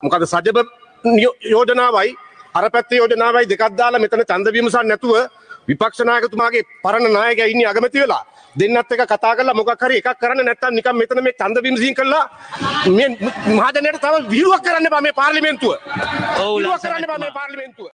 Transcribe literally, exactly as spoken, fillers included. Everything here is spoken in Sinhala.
මොකද සජබ යෝජනාවයි අර පැත්තේ යෝජනාවයි දෙකක් දාලා මෙතන ඡන්ද විමසන්න නැතුව විපක්ෂ නායකතුමාගේ පරණ නායකයා ඉන්නේ අගමැති වෙලා දෙන්නත් එක කතා කරලා මොකක් හරි එකක් කරන්න නැත්නම් නිකන් මෙතන මේ ඡන්ද විමසීම් කළා මේ මහජනයට තව විහිළුවක් කරන්න එපා මේ පාර්ලිමේන්තුව. ඔව් විහිළුවක් කරන්න එපා මේ පාර්ලිමේන්තුව.